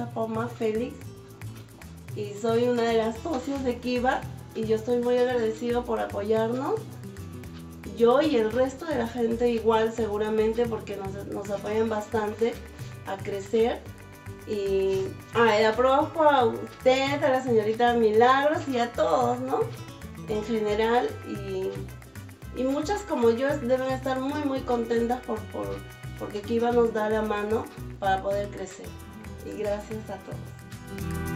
empresa Poma Félix y soy una de las socios de Kiva y yo estoy muy agradecido por apoyarnos. Yo y el resto de la gente igual seguramente porque nos apoyan bastante a crecer. Y aprovecho a usted, a la señorita Milagros y a todos, ¿no? En general y muchas como yo deben estar muy contentas porque Kiva nos da la mano para poder crecer. Y gracias a todos.